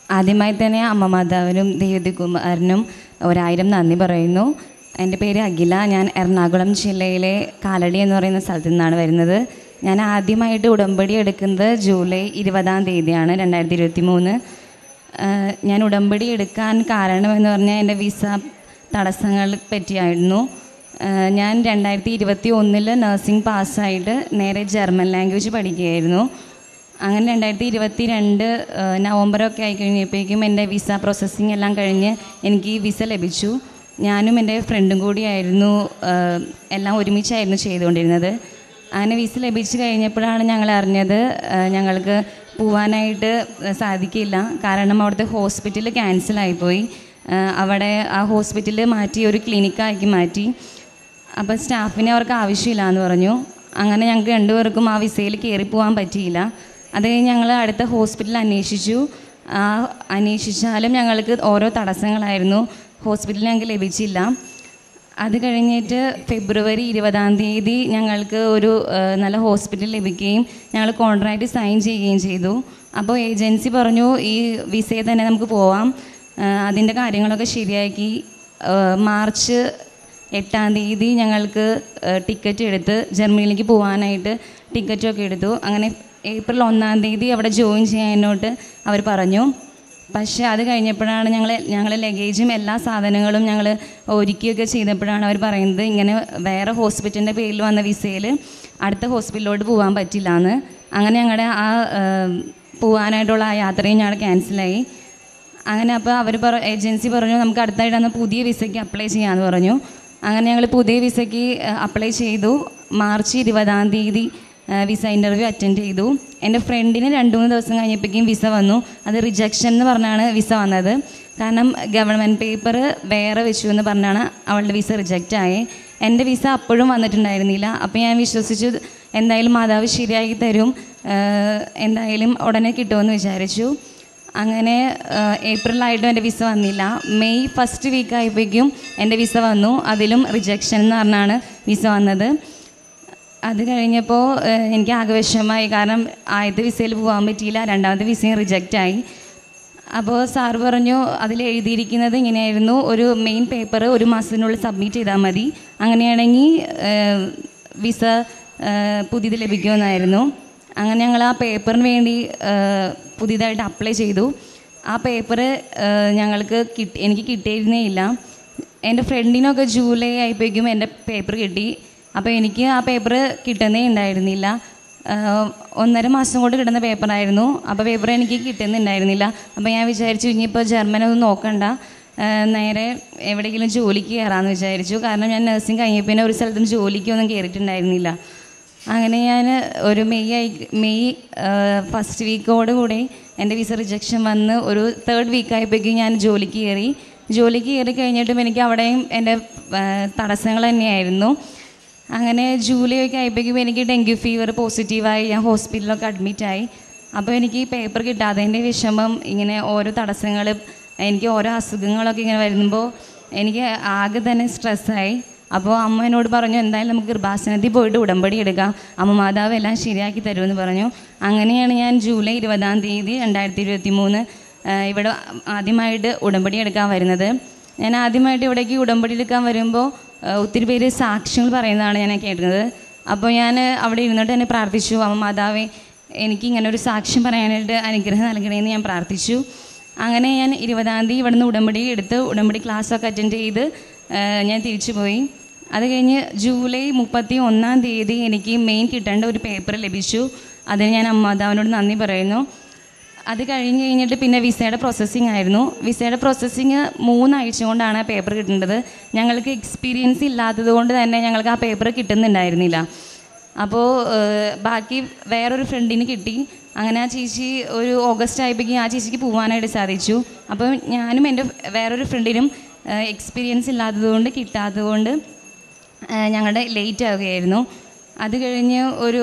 ആദ്യമായി തന്നെ അമ്മ മാതാവിനും ദേവതികുമാരനും 1000 നന്ദി പറയുന്നു. എൻ്റെ പേര് അഖില. ഞാൻ എറണാകുളം ജില്ലയിലെ കാലടി എന്ന് പറയുന്ന സ്ഥലത്തു നിന്നാണ് വരുന്നത്. ഞാൻ ആദ്യമായിട്ട് ഉടമ്പടി എടുക്കുന്നത് ജൂലൈ 20-ാം തീയതിയാണ്, 2023. ഞാൻ ഉടമ്പടി എടുക്കാൻ കാരണമെന്ന് പറഞ്ഞാൽ എൻ്റെ വിസ തടസ്സങ്ങളെ പറ്റിയായിരുന്നു. ഞാൻ 2021 നഴ്സിംഗ് പാസ്സായിട്ട് നേരെ ജർമ്മൻ ലാംഗ്വേജ് പഠിക്കുകയായിരുന്നു. അങ്ങനെ 2022 നവംബറൊക്കെ ആയിക്കഴിഞ്ഞപ്പോഴേക്കും എൻ്റെ വിസ പ്രോസസ്സിങ് എല്ലാം കഴിഞ്ഞ് എനിക്ക് വിസ ലഭിച്ചു. ഞാനും എൻ്റെ ഫ്രണ്ടും കൂടിയായിരുന്നു എല്ലാം ഒരുമിച്ചായിരുന്നു ചെയ്തുകൊണ്ടിരുന്നത്. അങ്ങനെ വിസ ലഭിച്ചു കഴിഞ്ഞപ്പോഴാണ് ഞങ്ങൾ അറിഞ്ഞത് ഞങ്ങൾക്ക് പോവാനായിട്ട് സാധിക്കില്ല. കാരണം അവിടുത്തെ ഹോസ്പിറ്റൽ ക്യാൻസലായിപ്പോയി. അവിടെ ആ ഹോസ്പിറ്റൽ മാറ്റി ഒരു ക്ലിനിക്കാക്കി മാറ്റി. അപ്പോൾ സ്റ്റാഫിനെ അവർക്ക് ആവശ്യമില്ല എന്ന് പറഞ്ഞു. അങ്ങനെ ഞങ്ങൾക്ക് രണ്ടുപേർക്കും ആ വിസയിൽ കയറിപ്പോവാൻ പറ്റിയില്ല. അത് കഴിഞ്ഞ് ഞങ്ങൾ അടുത്ത ഹോസ്പിറ്റലിൽ അന്വേഷിച്ചു. അന്വേഷിച്ചാലും ഞങ്ങൾക്ക് ഓരോ തടസ്സങ്ങളായിരുന്നു. ഹോസ്പിറ്റൽ ഞങ്ങൾക്ക് ലഭിച്ചില്ല. അത് കഴിഞ്ഞിട്ട് ഫെബ്രുവരി 20-ാം തീയതി ഞങ്ങൾക്ക് ഒരു നല്ല ഹോസ്പിറ്റൽ ലഭിക്കുകയും ഞങ്ങൾ കോൺട്രാക്റ്റ് സൈൻ ചെയ്യുകയും ചെയ്തു. അപ്പോൾ ഏജൻസി പറഞ്ഞു ഈ വിസയിൽ തന്നെ നമുക്ക് പോവാം. അതിൻ്റെ കാര്യങ്ങളൊക്കെ ശരിയാക്കി മാർച്ച് 8-ാം തീയതി ഞങ്ങൾക്ക് ടിക്കറ്റ് എടുത്ത് ജർമ്മനിയിലേക്ക് പോകാനായിട്ട് ടിക്കറ്റൊക്കെ എടുത്തു. അങ്ങനെ ഏപ്രിൽ 1-ാം തീയതി അവിടെ ജോയിൻ ചെയ്യാനായിട്ട് അവർ പറഞ്ഞു. പക്ഷേ അത് കഴിഞ്ഞപ്പോഴാണ് ഞങ്ങൾ ലഗേജും എല്ലാ സാധനങ്ങളും ഞങ്ങൾ ഒരുക്കിയൊക്കെ ചെയ്തപ്പോഴാണ് അവർ പറയുന്നത് ഇങ്ങനെ വേറെ ഹോസ്പിറ്റലിൻ്റെ പേരിൽ വന്ന വിസയിൽ അടുത്ത ഹോസ്പിറ്റലിലോട്ട് പോകാൻ പറ്റില്ല എന്ന്. അങ്ങനെ ഞങ്ങളുടെ ആ പോകാനായിട്ടുള്ള ആ യാത്രയും ഞങ്ങൾ ക്യാൻസലായി. അങ്ങനെ അപ്പോൾ അവർ ഏജൻസി പറഞ്ഞു നമുക്ക് അടുത്തായിട്ടാണ് പുതിയ വിസയ്ക്ക് അപ്ലൈ ചെയ്യാമെന്ന് പറഞ്ഞു. അങ്ങനെ ഞങ്ങൾ പുതിയ വിസയ്ക്ക് അപ്ലൈ ചെയ്തു. മാർച്ച് 20-ാം തീയതി വിസ ഇൻ്റർവ്യൂ അറ്റൻഡ് ചെയ്തു. എൻ്റെ ഫ്രണ്ടിന് 2-3 ദിവസം കഴിഞ്ഞപ്പോഴേക്കും വിസ വന്നു. അത് റിജക്ഷൻ എന്ന് പറഞ്ഞാണ് വിസ വന്നത്. കാരണം ഗവൺമെൻറ് പേപ്പർ വേറെ വെച്ചു എന്ന് പറഞ്ഞാണ് അവളുടെ വിസ റിജക്റ്റായി. എൻ്റെ വിസ അപ്പോഴും വന്നിട്ടുണ്ടായിരുന്നില്ല. അപ്പോൾ ഞാൻ വിശ്വസിച്ചു എന്തായാലും മാതാവ് ശരിയാക്കി തരും, എന്തായാലും ഉടനെ കിട്ടുമെന്ന് വിചാരിച്ചു. അങ്ങനെ ഏപ്രിലായിട്ടും എൻ്റെ വിസ വന്നില്ല. മെയ് ഫസ്റ്റ് വീക്ക് ആയപ്പോഴേക്കും എൻ്റെ വിസ വന്നു. അതിലും റിജക്ഷൻ എന്ന് പറഞ്ഞാണ് വിസ വന്നത്. അത് കഴിഞ്ഞപ്പോൾ എനിക്ക് ആകെ വിഷമമായി. കാരണം ആദ്യത്തെ വിസയിൽ പോകാൻ പറ്റിയില്ല, രണ്ടാമത്തെ വിസയും റിജക്റ്റായി. അപ്പോൾ സാറ് പറഞ്ഞു അതിൽ എഴുതിയിരിക്കുന്നത് ഇങ്ങനെയായിരുന്നു, ഒരു മെയിൻ പേപ്പർ 1 മാസത്തിനുള്ളിൽ സബ്മിറ്റ് ചെയ്താൽ മതി, അങ്ങനെയാണെങ്കിൽ വിസ പുതിയത് ലഭിക്കുമെന്നായിരുന്നു. അങ്ങനെ ഞങ്ങൾ ആ പേപ്പറിന് വേണ്ടി പുതിയതായിട്ട് അപ്ലൈ ചെയ്തു. ആ പേപ്പർ എനിക്ക് കിട്ടിയിരുന്നേ ഇല്ല. എൻ്റെ ഫ്രണ്ടിനൊക്കെ ജൂലൈ ആയപ്പോഴേക്കും എൻ്റെ പേപ്പർ കിട്ടി. അപ്പോൾ എനിക്ക് ആ പേപ്പർ കിട്ടുന്നേ ഉണ്ടായിരുന്നില്ല. 1.5 മാസം കൊണ്ട് കിട്ടുന്ന പേപ്പറായിരുന്നു. അപ്പോൾ പേപ്പർ എനിക്ക് കിട്ടുന്നുണ്ടായിരുന്നില്ല. അപ്പോൾ ഞാൻ വിചാരിച്ചു ഇനിയിപ്പോൾ ജർമ്മനൊന്നും നോക്കണ്ട, നേരെ എവിടെയെങ്കിലും ജോലിക്ക് കയറാമെന്ന് വിചാരിച്ചു. കാരണം ഞാൻ നഴ്സിംഗ് കഴിഞ്ഞപ്പോൾ പിന്നെ ഒരു സ്ഥലത്തും ജോലിക്കൊന്നും കയറിയിട്ടുണ്ടായിരുന്നില്ല. അങ്ങനെ ഞാൻ ഒരു മെയ് ഫസ്റ്റ് വീക്കോടുകൂടി എൻ്റെ വിസ റിജക്ഷൻ വന്ന് ഒരു 3rd വീക്ക് ആയപ്പോഴേക്കും ഞാൻ ജോലിക്ക് കയറി കഴിഞ്ഞിട്ടും എനിക്ക് അവിടെയും എൻ്റെ തടസ്സങ്ങൾ തന്നെയായിരുന്നു. അങ്ങനെ ജൂലൈ ഒക്കെ ആയപ്പോഴേക്കും എനിക്ക് ഡെങ്കു ഫീവർ പോസിറ്റീവായി. ഞാൻ ഹോസ്പിറ്റലിലൊക്കെ അഡ്മിറ്റായി. അപ്പോൾ എനിക്ക് പേപ്പർ കിട്ടാതെ എൻ്റെ വിഷമം, ഇങ്ങനെ ഓരോ തടസ്സങ്ങൾ, എനിക്ക് ഓരോ അസുഖങ്ങളൊക്കെ ഇങ്ങനെ വരുമ്പോൾ എനിക്ക് ആകെ തന്നെ സ്ട്രെസ്സായി. അപ്പോൾ അമ്മ എന്നോട് പറഞ്ഞു എന്തായാലും നമുക്ക് കൃപാസനത്തിൽ പോയിട്ട് ഉടമ്പടി എടുക്കാം, അമ്മ മാതാവ് എല്ലാം ശരിയാക്കി തരുമെന്ന് പറഞ്ഞു. അങ്ങനെയാണ് ഞാൻ ജൂലൈ 20-ാം തീയതി 2023 ഇവിടെ ആദ്യമായിട്ട് ഉടമ്പടി എടുക്കാൻ വരുന്നത്. ഞാൻ ആദ്യമായിട്ട് ഇവിടേക്ക് ഉടമ്പടി എടുക്കാൻ വരുമ്പോൾ ഒത്തിരി പേര് സാക്ഷ്യങ്ങൾ പറയുന്നതാണ് ഞാൻ കേട്ടത്. അപ്പോൾ ഞാൻ അവിടെ ഇരുന്നിട്ട് തന്നെ പ്രാർത്ഥിച്ചു, അമ്മ മാതാവേ എനിക്കിങ്ങനെ ഒരു സാക്ഷ്യം പറയാനായിട്ട് അനുഗ്രഹം നൽകണമെന്ന് ഞാൻ പ്രാർത്ഥിച്ചു. അങ്ങനെ ഞാൻ 20-ാം തീയതി ഇവിടുന്ന് ഉടമ്പടി എടുത്ത് ഉടമ്പടി ക്ലാസ്സൊക്കെ അറ്റൻഡ് ചെയ്ത് ഞാൻ തിരിച്ചു പോയി. അത് കഴിഞ്ഞ് ജൂലൈ 31-ാം തീയതി എനിക്ക് മെയിൻ കിട്ടേണ്ട ഒരു പേപ്പർ ലഭിച്ചു. അതിന് ഞാൻ അമ്മാതാവിനോട് നന്ദി പറയുന്നു. അത് കഴിഞ്ഞിട്ട് പിന്നെ വിസയുടെ പ്രോസസ്സിങ് ആയിരുന്നു. വിസയുടെ പ്രോസസ്സിങ് 3 ആഴ്ച കൊണ്ടാണ് പേപ്പർ കിട്ടേണ്ടത്. ഞങ്ങൾക്ക് എക്സ്പീരിയൻസ് ഇല്ലാത്തത് കൊണ്ട് തന്നെ ഞങ്ങൾക്ക് ആ പേപ്പർ കിട്ടുന്നുണ്ടായിരുന്നില്ല. അപ്പോൾ ബാക്കി വേറൊരു ഫ്രണ്ടിന് കിട്ടി. അങ്ങനെ ആ ചേച്ചി ഒരു ഓഗസ്റ്റ് ആയപ്പോഴേക്കും ആ ചേച്ചിക്ക് പോകാനായിട്ട് സാധിച്ചു. അപ്പോൾ ഞാനും എൻ്റെ വേറൊരു ഫ്രണ്ടിനും എക്സ്പീരിയൻസ് ഇല്ലാത്തതുകൊണ്ട് കിട്ടാത്തതുകൊണ്ട് ഞങ്ങളുടെ ലേറ്റ് ആവുകയായിരുന്നു. അത് കഴിഞ്ഞ് ഒരു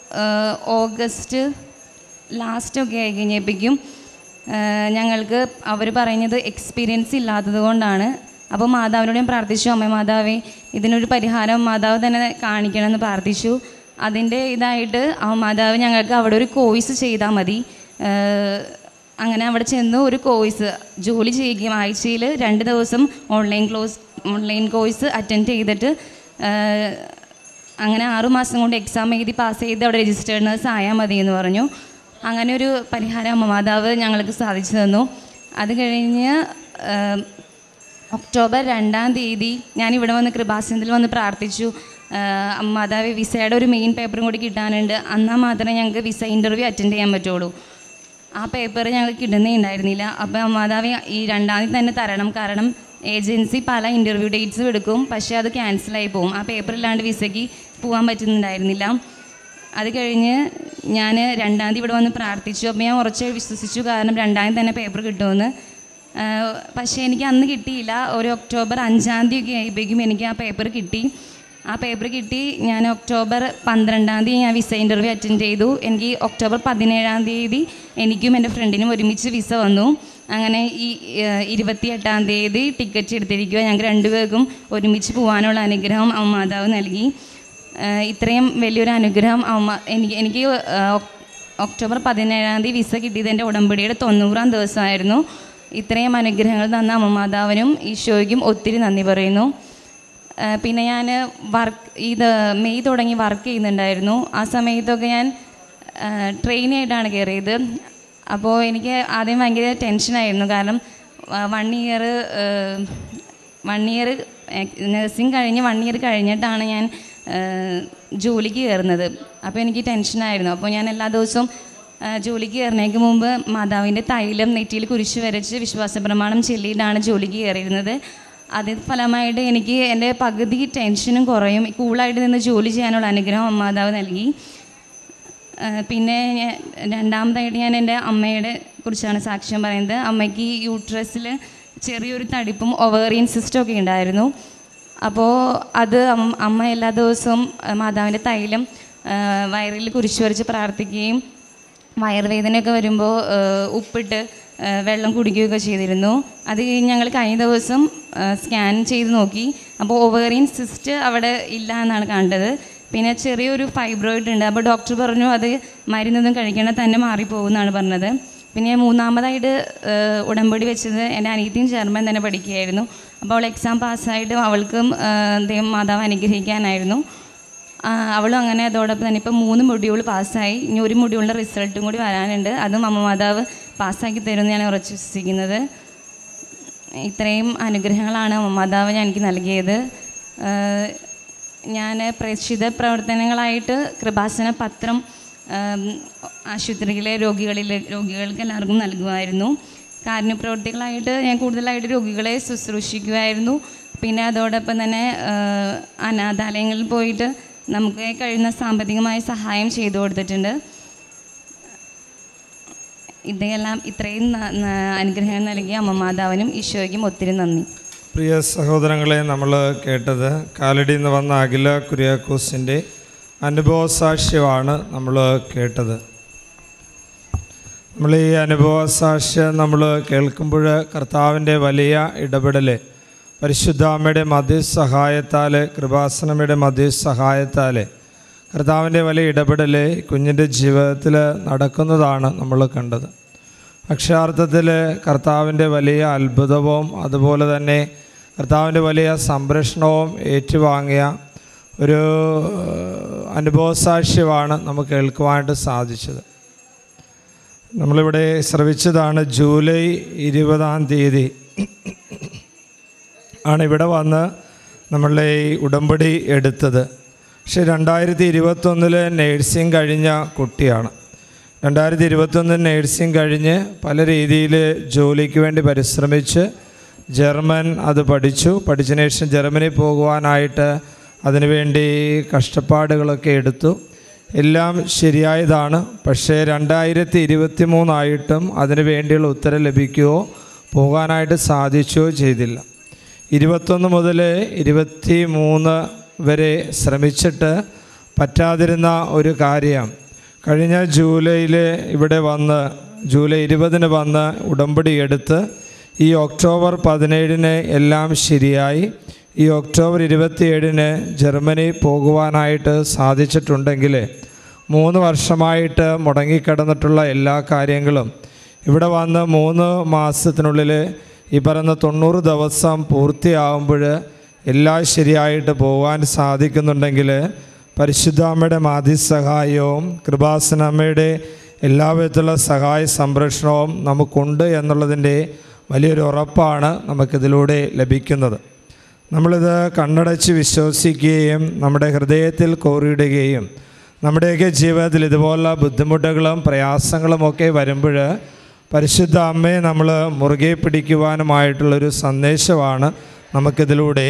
ഓഗസ്റ്റ് ലാസ്റ്റൊക്കെ ആയി കഴിഞ്ഞപ്പോഴേക്കും ഞങ്ങൾക്ക് അവർ പറയുന്നത് എക്സ്പീരിയൻസ് ഇല്ലാത്തത് കൊണ്ടാണ്. അപ്പോൾ മാതാവിനോട് ഞാൻ പ്രാർത്ഥിച്ചു, അമ്മ മാതാവേ ഇതിനൊരു പരിഹാരം മാതാവ് തന്നെ കാണിക്കണമെന്ന് പ്രാർത്ഥിച്ചു. അതിൻ്റെ ഇതായിട്ട് മാതാവ് ഞങ്ങൾക്ക് അവിടെ ഒരു കോഴ്സ് ചെയ്താൽ മതി, അങ്ങനെ അവിടെ ചെന്ന് ഒരു കോഴ്സ് ജോലി ചെയ്യുകയും ആഴ്ചയിൽ 2 ദിവസം ഓൺലൈൻ കോഴ്സ് അറ്റൻഡ് ചെയ്തിട്ട് അങ്ങനെ 6 മാസം കൊണ്ട് എക്സാം എഴുതി പാസ് ചെയ്ത് അവിടെ രജിസ്റ്റേർഡ് നേഴ്സ് ആയാൽ മതി എന്ന് പറഞ്ഞു. അങ്ങനെ ഒരു പരിഹാരം അമ്മ മാതാവ് ഞങ്ങൾക്ക് സാധിച്ചു തന്നു. അത് കഴിഞ്ഞ് ഒക്ടോബർ 2-ാം തീയതി ഞാനിവിടെ വന്ന് കൃപാസനത്തിൽ വന്ന് പ്രാർത്ഥിച്ചു. മാതാവ് വിസയുടെ ഒരു മെയിൻ പേപ്പറും കൂടി കിട്ടാനുണ്ട്, എന്നാൽ മാത്രമേ ഞങ്ങൾക്ക് വിസ ഇൻ്റർവ്യൂ അറ്റൻഡ് ചെയ്യാൻ പറ്റുള്ളൂ. ആ പേപ്പർ ഞങ്ങൾക്ക് കിട്ടുന്നേ ഉണ്ടായിരുന്നില്ല. അപ്പോൾ മാതാവ് ഈ 2-ാം തീയതി തന്നെ തരണം, കാരണം ഏജൻസി പല ഇൻ്റർവ്യൂ ഡേറ്റ്സും എടുക്കും, പക്ഷേ അത് ക്യാൻസലായി പോകും. ആ പേപ്പർ ഇല്ലാണ്ട് വിസയ്ക്ക് പോകാൻ പറ്റുന്നുണ്ടായിരുന്നില്ല. അത് കഴിഞ്ഞ് ഞാൻ 2-ാം തീയതി ഇവിടെ വന്ന് പ്രാർത്ഥിച്ചു. അപ്പോൾ ഞാൻ ഉറച്ച് വിശ്വസിച്ചു, കാരണം 2-ാം തീയതി തന്നെ പേപ്പർ കിട്ടുമെന്ന്. പക്ഷേ എനിക്ക് അന്ന് കിട്ടിയില്ല. ഒരു ഒക്ടോബർ 5-ാം തീയതി ഒക്കെ ആയപ്പോഴേക്കും എനിക്ക് ആ പേപ്പർ കിട്ടി. ഞാൻ ഒക്ടോബർ 12-ാം തീയതി ഞാൻ വിസ ഇൻ്റർവ്യൂ അറ്റൻഡ് ചെയ്തു. എനിക്ക് ഒക്ടോബർ 17-ാം തീയതി എനിക്കും എൻ്റെ ഫ്രണ്ടിനും ഒരുമിച്ച് വിസ വന്നു. അങ്ങനെ ഈ 28-ാം തീയതി ടിക്കറ്റ് എടുത്തിരിക്കുക. ഞങ്ങൾക്ക് 2 പേർക്കും ഒരുമിച്ച് പോകാനുള്ള അനുഗ്രഹം മാതാവ് നൽകി. ഇത്രയും വലിയൊരു അനുഗ്രഹം എനിക്ക് ഒക്ടോബർ 17-ാം തീയതി വിസ കിട്ടിയത് എൻ്റെ ഉടമ്പടിയുടെ 90-ാം ദിവസമായിരുന്നു. ഇത്രയും അനുഗ്രഹങ്ങൾ തന്ന മാതാവിനും ഈശോയ്ക്കും ഒത്തിരി നന്ദി പറയുന്നു. പിന്നെ ഞാൻ മെയ് തുടങ്ങി വർക്ക് ചെയ്യുന്നുണ്ടായിരുന്നു. ആ സമയത്തൊക്കെ ഞാൻ ട്രെയിനായിട്ടാണ് കയറിയത്. അപ്പോൾ എനിക്ക് ആദ്യം ഭയങ്കര ടെൻഷനായിരുന്നു, കാരണം 1 ഇയർ നഴ്സിംഗ് കഴിഞ്ഞ് 1 ഇയർ കഴിഞ്ഞിട്ടാണ് ഞാൻ ജോലിക്ക് കയറുന്നത്. അപ്പോൾ എനിക്ക് ടെൻഷനായിരുന്നു. അപ്പോൾ ഞാൻ എല്ലാ ദിവസവും ജോലിക്ക് കയറുന്നതിന് മുമ്പ് മാതാവിൻ്റെ തൈലം നെറ്റിയിൽ കുരിശ് വരച്ച് വിശ്വാസ പ്രമാണം ചൊല്ലിയിട്ടാണ് ജോലിക്ക് കയറിയിരുന്നത്. അതിന് ഫലമായിട്ട് എനിക്ക് എൻ്റെ പകുതി ടെൻഷനും കുറയും, കൂളായിട്ട് നിന്ന് ജോലി ചെയ്യാനുള്ള അനുഗ്രഹം മാതാവ് നൽകി. പിന്നെ 2-ാമതായിട്ട് ഞാൻ എൻ്റെ അമ്മയുടെ കുറിച്ചാണ് സാക്ഷ്യം പറയുന്നത്. അമ്മയ്ക്ക് യൂട്രസിൽ ചെറിയൊരു തടിപ്പും ഒവേറിയൻ സിസ്റ്റമൊക്കെ ഉണ്ടായിരുന്നു. അപ്പോൾ അത് അമ്മ എല്ലാ ദിവസവും മാതാവിൻ്റെ തൈലം വയറിൽ കുരിശ് വരച്ച് പ്രാർത്ഥിക്കുകയും വയറുവേദനയൊക്കെ വരുമ്പോൾ ഉപ്പിട്ട് വെള്ളം കുടിക്കുകയൊക്കെ ചെയ്തിരുന്നു. അത് ഞങ്ങൾ കഴിഞ്ഞ ദിവസം സ്കാൻ ചെയ്ത് നോക്കി. അപ്പോൾ ഒവേറിയൻ സിസ്റ്റ് അവിടെ ഇല്ല എന്നാണ് കണ്ടത്. പിന്നെ ചെറിയൊരു ഫൈബ്രോയിഡ് ഉണ്ട്. അപ്പോൾ ഡോക്ടർ പറഞ്ഞു അത് മരുന്നൊന്നും കഴിക്കണ തന്നെ മാറിപ്പോകുമെന്നാണ് പറഞ്ഞത്. പിന്നെ 3-ാമതായിട്ട് ഉടമ്പടി വെച്ചത് എൻ്റെ അനിയത്തിയും ജർമ്മൻ തന്നെ പഠിക്കുകയായിരുന്നു. അപ്പോൾ അവൾ എക്സാം പാസ്സായിട്ട് അവൾക്കും ദൈവം മാതാവ് അനുഗ്രഹിക്കാനായിരുന്നു. അവളും അങ്ങനെ അതോടൊപ്പം തന്നെ ഇപ്പോൾ 3 മൊഡ്യൂൾ പാസ്സായി. ഇനി ഒരു മൊഡ്യൂളിൻ്റെ റിസൾട്ടും കൂടി വരാനുണ്ട്. അതും അമ്മ മാതാവ് പാസ്സാക്കി തരുമെന്ന് ഞാൻ ഉറച്ചു വിശ്വസിക്കുന്നത്. ഇത്രയും അനുഗ്രഹങ്ങളാണ് അമ്മ മാതാവ് എനിക്ക് നൽകിയത്. ഞാൻ പ്രേക്ഷിത പ്രവർത്തനങ്ങളായിട്ട് കൃപാസന പത്രം ആശുപത്രിയിലെ രോഗികൾക്ക് എല്ലാവർക്കും നൽകുമായിരുന്നു. കാരുണ്യപ്രവർത്തികളായിട്ട് ഞാൻ കൂടുതലായിട്ട് രോഗികളെ ശുശ്രൂഷിക്കുമായിരുന്നു. പിന്നെ അതോടൊപ്പം തന്നെ അനാഥാലയങ്ങളിൽ പോയിട്ട് നമുക്ക് കഴിയുന്ന സാമ്പത്തികമായ സഹായം ചെയ്തു കൊടുത്തിട്ടുണ്ട്. ഇത്രയും അനുഗ്രഹം നൽകിയ അമ്മ മാതാവിനും ഈശോയ്ക്കും ഒത്തിരി നന്ദി. പ്രിയ സഹോദരങ്ങളെ, നമ്മൾ കേട്ടത് കാലടിയിൽ നിന്ന് വന്ന അഖില കുര്യാക്കോസിൻ്റെ അനുഭവ സാക്ഷ്യമാണ് നമ്മൾ കേട്ടത്. നമ്മൾ ഈ അനുഭവ സാക്ഷ്യം നമ്മൾ കേൾക്കുമ്പോൾ കർത്താവിൻ്റെ വലിയ ഇടപെടൽ, പരിശുദ്ധാമ്മയുടെ മധ്യസഹായത്താൽ, കൃപാസനമ്മയുടെ മധ്യസഹായത്താൽ കർത്താവിൻ്റെ വലിയ ഇടപെടൽ കുഞ്ഞിൻ്റെ ജീവിതത്തിൽ നടക്കുന്നതാണ് നമ്മൾ കണ്ടത്. അക്ഷരാർത്ഥത്തിൽ കർത്താവിൻ്റെ വലിയ അത്ഭുതവും അതുപോലെ തന്നെ കർത്താവിൻ്റെ വലിയ സംരക്ഷണവും ഏറ്റുവാങ്ങിയ ഒരു അനുഭവസാക്ഷ്യമാണ് നമുക്ക് കേൾക്കുവാനായിട്ട് സാധിച്ചത്. നമ്മളിവിടെ ശ്രവിച്ചതാണ് ജൂലൈ 20-ാം തീയതി ആണ് ഇവിടെ വന്ന് നമ്മളുടെ ഈ ഉടമ്പടി എടുത്തത്. പക്ഷേ 2021 നേഴ്സിംഗ് കഴിഞ്ഞ കുട്ടിയാണ്. 2021 നേഴ്സിംഗ് കഴിഞ്ഞ് പല രീതിയിൽ ജോലിക്ക് വേണ്ടി പരിശ്രമിച്ച് ജർമ്മൻ അത് പഠിച്ചതിന് ശേഷം ജർമ്മനി പോകുവാനായിട്ട് അതിനുവേണ്ടി കഷ്ടപ്പാടുകളൊക്കെ എടുത്തു. എല്ലാം ശരിയായതാണ്. പക്ഷേ 2023 ആയിട്ടും അതിനു വേണ്ടിയുള്ള ഉത്തരം ലഭിക്കുകയോ പോകാനായിട്ട് സാധിക്കുകയോ ചെയ്തില്ല. 21 മുതൽ 23 വരെ ശ്രമിച്ചിട്ട് പറ്റാതിരുന്ന ഒരു കാര്യം കഴിഞ്ഞ ജൂലൈയിൽ ഇവിടെ വന്ന് ജൂലൈ 20-ന് വന്ന് ഉടമ്പടി എടുത്ത് ഈ ഒക്ടോബർ 17-ന് എല്ലാം ശരിയായി. ഈ ഒക്ടോബർ 27-ന് ജർമ്മനി പോകുവാനായിട്ട് സാധിച്ചിട്ടുണ്ടെങ്കിൽ 3 വർഷമായിട്ട് മുടങ്ങിക്കിടന്നിട്ടുള്ള എല്ലാ കാര്യങ്ങളും ഇവിടെ വന്ന് 3 മാസത്തിനുള്ളിൽ ഈ പറയുന്ന 90 ദിവസം പൂർത്തിയാകുമ്പോൾ എല്ലാം ശരിയായിട്ട് പോകാൻ സാധിക്കുന്നുണ്ടെങ്കിൽ പരിശുദ്ധാമ്മയുടെ മാധ്യസഹായവും കൃപാസനമ്മയുടെ എല്ലാ വിധത്തിലുള്ള സഹായ സംരക്ഷണവും നമുക്കുണ്ട് എന്നുള്ളതിൻ്റെ വലിയൊരു ഉറപ്പാണ് നമുക്കിതിലൂടെ ലഭിക്കുന്നത്. നമ്മളിത് കണ്ണടച്ച് വിശ്വസിക്കുകയും നമ്മുടെ ഹൃദയത്തിൽ കോറിയിടുകയും നമ്മുടെയൊക്കെ ജീവിതത്തിൽ ഇതുപോലുള്ള ബുദ്ധിമുട്ടുകളും പ്രയാസങ്ങളുമൊക്കെ വരുമ്പോൾ പരിശുദ്ധ അമ്മയെ നമ്മൾ മുറുകെ പിടിക്കുവാനുമായിട്ടുള്ളൊരു സന്ദേശമാണ് നമുക്കിതിലൂടെ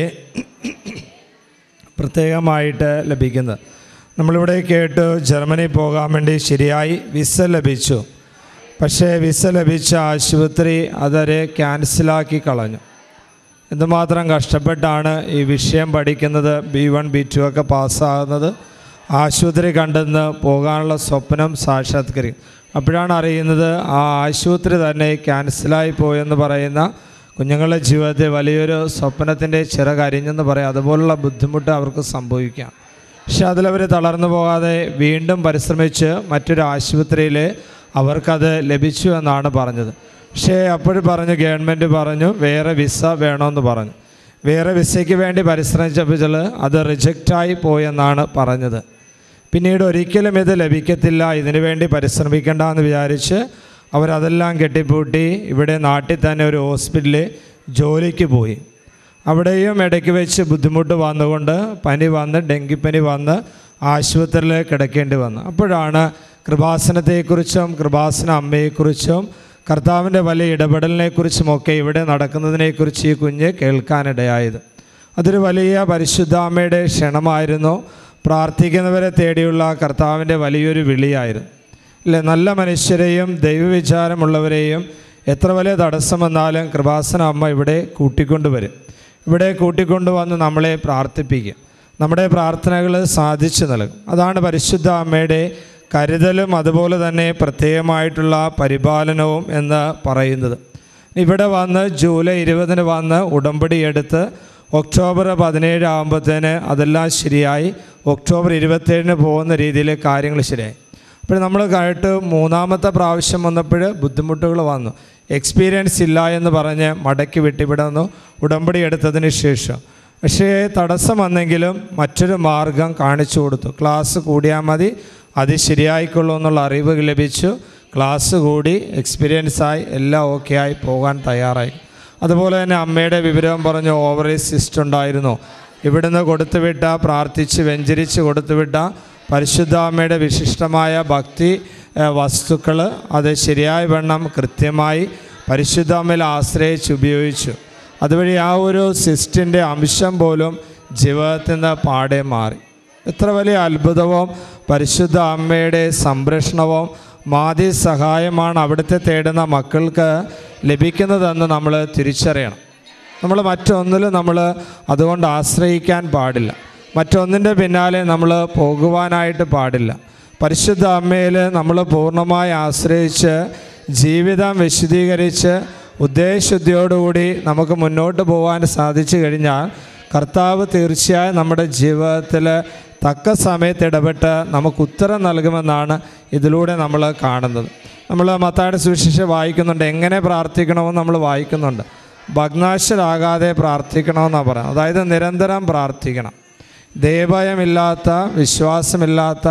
പ്രത്യേകമായിട്ട് ലഭിക്കുന്നത്. നമ്മളിവിടെ കേട്ട് ജർമ്മനി പോകാൻ വേണ്ടി ശരിയായി വിസ ലഭിച്ചു. പക്ഷേ വിസ ലഭിച്ച ആശുപത്രി അതരെ ക്യാൻസലാക്കി കളഞ്ഞു. എന്തുമാത്രം കഷ്ടപ്പെട്ടാണ് ഈ വിഷയം പഠിക്കുന്നത്, B1 B2 ഒക്കെ പാസ്സാകുന്നത്. ആശുപത്രി കണ്ടെന്ന് പോകാനുള്ള സ്വപ്നം സാക്ഷാത്കരിക്കും. അപ്പോഴാണ് അറിയുന്നത് ആ ആശുപത്രി തന്നെ ക്യാൻസലായി പോയെന്ന് പറയുന്ന കുഞ്ഞുങ്ങളുടെ ജീവിതത്തിൽ വലിയൊരു സ്വപ്നത്തിൻ്റെ ചിറകരിഞ്ഞെന്ന് പറയാം. അതുപോലുള്ള ബുദ്ധിമുട്ട് അവർക്ക് സംഭവിക്കാം. പക്ഷെ അതിലവർ തളർന്നു പോകാതെ വീണ്ടും പരിശ്രമിച്ച് മറ്റൊരു ആശുപത്രിയിൽ അവർക്കത് ലഭിച്ചു എന്നാണ് പറഞ്ഞത്. പക്ഷേ അപ്പോൾ പറഞ്ഞു, ഗവൺമെൻറ് പറഞ്ഞു വേറെ വിസ വേണമെന്ന് പറഞ്ഞു. വേറെ വിസയ്ക്ക് വേണ്ടി പരിശ്രമിച്ചപ്പോൾ അത് റിജക്റ്റായി പോയെന്നാണ് പറഞ്ഞത്. പിന്നീട് ഒരിക്കലും ഇത് ലഭിക്കത്തില്ല, ഇതിനു വേണ്ടി പരിശ്രമിക്കേണ്ട എന്ന് വിചാരിച്ച് അവരതെല്ലാം കെട്ടിപ്പൂട്ടി ഇവിടെ നാട്ടിൽ തന്നെ ഒരു ഹോസ്പിറ്റലിൽ ജോലിക്ക് പോയി. അവിടെയും ഇടയ്ക്ക് വെച്ച് ബുദ്ധിമുട്ട് വന്നുകൊണ്ട് പനി വന്ന് ഡെങ്കിപ്പനി വന്ന് ആശുപത്രിയിൽ കിടക്കേണ്ടി വന്നു. അപ്പോഴാണ് കൃപാസനത്തെക്കുറിച്ചും കൃപാസന അമ്മയെക്കുറിച്ചും കർത്താവിൻ്റെ വലിയ ഇടപെടലിനെക്കുറിച്ചുമൊക്കെ ഇവിടെ നടക്കുന്നതിനെക്കുറിച്ച് ഈ കുഞ്ഞ് കേൾക്കാനിടയായത്. അതൊരു വലിയ പരിശുദ്ധാമ്മയുടെ ക്ഷണമായിരുന്നു. പ്രാർത്ഥിക്കുന്നവരെ തേടിയുള്ള കർത്താവിൻ്റെ വലിയൊരു വിളിയായിരുന്നു. അല്ലേ, നല്ല മനുഷ്യരെയും ദൈവവിചാരമുള്ളവരെയും എത്ര വലിയ തടസ്സം വന്നാലും കൃപാസന അമ്മ ഇവിടെ കൂട്ടിക്കൊണ്ടുവരും. ഇവിടെ കൂട്ടിക്കൊണ്ടുവന്ന് നമ്മളെ പ്രാർത്ഥിപ്പിക്കും, നമ്മുടെ പ്രാർത്ഥനകൾ സാധിച്ചു നൽകും. അതാണ് പരിശുദ്ധ അമ്മയുടെ കരുതലും അതുപോലെ തന്നെ പ്രത്യേകമായിട്ടുള്ള പരിപാലനവും എന്ന് പറയുന്നത്. ഇവിടെ വന്ന് ജൂലൈ 20 വന്ന് ഉടമ്പടി എടുത്ത് ഒക്ടോബർ 17 ആകുമ്പോഴത്തേന് അതെല്ലാം ശരിയായി. ഒക്ടോബർ 27 പോകുന്ന രീതിയിൽ കാര്യങ്ങൾ ശരിയായി. അപ്പോൾ നമ്മൾ കഴിഞ്ഞിട്ട് 3ാമത്തെ പ്രാവശ്യം വന്നപ്പോൾ ബുദ്ധിമുട്ടുകൾ വന്നു. എക്സ്പീരിയൻസ് ഇല്ല എന്ന് പറഞ്ഞ് മടക്കി വിട്ടിവിടുന്നു ഉടമ്പടി എടുത്തതിന് ശേഷം. പക്ഷേ തടസ്സം വന്നെങ്കിലും മറ്റൊരു മാർഗം കാണിച്ചു കൊടുത്തു. ക്ലാസ് കൂടിയാൽ മതി, അത് ശരിയായിക്കൊള്ളൂ എന്നുള്ള അറിവ് ലഭിച്ചു. ക്ലാസ് കൂടി എക്സ്പീരിയൻസായി എല്ലാം ഓക്കെ ആയി പോകാൻ തയ്യാറായി. അതുപോലെ തന്നെ അമ്മയുടെ വിവരം പറഞ്ഞു ഓവറി സിസ്റ്റ് ഉണ്ടായിരുന്നു. ഇവിടുന്ന് കൊടുത്തുവിട്ട പ്രാർത്ഥിച്ച് വെഞ്ചരിച്ച് കൊടുത്തുവിട്ട പരിശുദ്ധ അമ്മയുടെ വിശിഷ്ടമായ ഭക്തി വസ്തുക്കൾ അത് ശരിയായ വണ്ണം കൃത്യമായി പരിശുദ്ധ അമ്മയിൽ ആശ്രയിച്ച് ഉപയോഗിച്ചു. അതുവഴി ആ ഒരു സിസ്റ്റിൻ്റെ അംശം പോലും ജീവിതത്തിൽ നിന്ന് പാടെ മാറി. എത്ര വലിയ അത്ഭുതവും പരിശുദ്ധ അമ്മയുടെ സംരക്ഷണവും മാതി സഹായമാണ് അവിടുത്തെ തേടുന്ന മക്കൾക്ക് ലഭിക്കുന്നതെന്ന് നമ്മൾ തിരിച്ചറിയണം. നമ്മൾ മറ്റൊന്നിലും നമ്മൾ അതുകൊണ്ട് ആശ്രയിക്കാൻ പാടില്ല, മറ്റൊന്നിൻ്റെ പിന്നാലെ നമ്മൾ പോകുവാനായിട്ട് പാടില്ല. പരിശുദ്ധ അമ്മയിൽ നമ്മൾ പൂർണ്ണമായി ആശ്രയിച്ച് ജീവിതം വിശദീകരിച്ച് ഉദ്ദേശശുദ്ധിയോടുകൂടി നമുക്ക് മുന്നോട്ട് പോകാൻ സാധിച്ചു കഴിഞ്ഞാൽ കർത്താവ് തീർച്ചയായും നമ്മുടെ ജീവിതത്തിൽ തക്ക സമയത്ത് ഇടപെട്ട് നമുക്ക് ഉത്തരം നൽകുമെന്നാണ് ഇതിലൂടെ നമ്മൾ കാണുന്നത്. നമ്മൾ മത്തായിയുടെ സുവിശേഷം വായിക്കുന്നുണ്ട്, എങ്ങനെ പ്രാർത്ഥിക്കണമെന്ന് നമ്മൾ വായിക്കുന്നുണ്ട്. ഭഗ്നാശരാകാതെ പ്രാർത്ഥിക്കണമെന്നാണ് പറയുന്നത്. അതായത് നിരന്തരം പ്രാർത്ഥിക്കണം. ദൈവഭയമില്ലാത്ത വിശ്വാസമില്ലാത്ത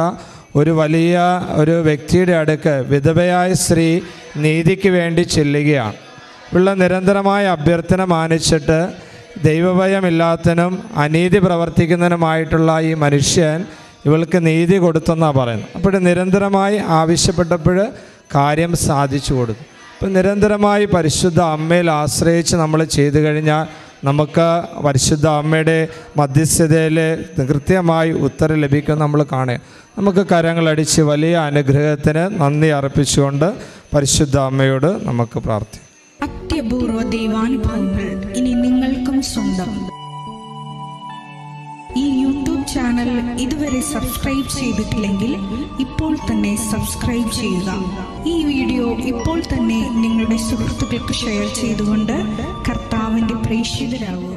ഒരു വ്യക്തിയുടെ അടുക്ക് വിധവയായ സ്ത്രീ നീതിക്ക് വേണ്ടി ചെല്ലുകയാണ്. ഉള്ള നിരന്തരമായ അഭ്യർത്ഥന മാനിച്ചിട്ട് ദൈവഭയമില്ലാത്തനും അനീതി പ്രവർത്തിക്കുന്നതിനുമായിട്ടുള്ള ഈ മനുഷ്യൻ ഇവൾക്ക് നീതി കൊടുത്തെന്നാണ് പറയുന്നത്. അപ്പോൾ നിരന്തരമായി ആവശ്യപ്പെട്ടപ്പോൾ കാര്യം സാധിച്ചു കൊടുത്തു. അപ്പോൾ നിരന്തരമായി പരിശുദ്ധ അമ്മയിൽ ആശ്രയിച്ച് നമ്മൾ ചെയ്തു കഴിഞ്ഞാൽ നമുക്ക് പരിശുദ്ധ അമ്മയുടെ മധ്യസ്ഥതയിൽ കൃത്യമായി ഉത്തരം ലഭിക്കും നമ്മൾ കാണുക. നമുക്ക് കരങ്ങളടിച്ച് വലിയ അനുഗ്രഹത്തിന് നന്ദി അർപ്പിച്ചുകൊണ്ട് പരിശുദ്ധ അമ്മയോട് നമുക്ക് പ്രാർത്ഥിക്കാം. അത്യപൂർവ ദൈവാനുഭവങ്ങൾ ഇനി നിങ്ങൾക്കും സ്വന്തം. ഈ യൂട്യൂബ് ചാനൽ ഇതുവരെ സബ്സ്ക്രൈബ് ചെയ്തിട്ടില്ലെങ്കിൽ ഇപ്പോൾ തന്നെ സബ്സ്ക്രൈബ് ചെയ്യുക. ഈ വീഡിയോ ഇപ്പോൾ തന്നെ നിങ്ങളുടെ സുഹൃത്തുക്കൾക്ക് ഷെയർ ചെയ്തുകൊണ്ട് കർത്താവിൻ്റെ പ്രേക്ഷിതരാകുക.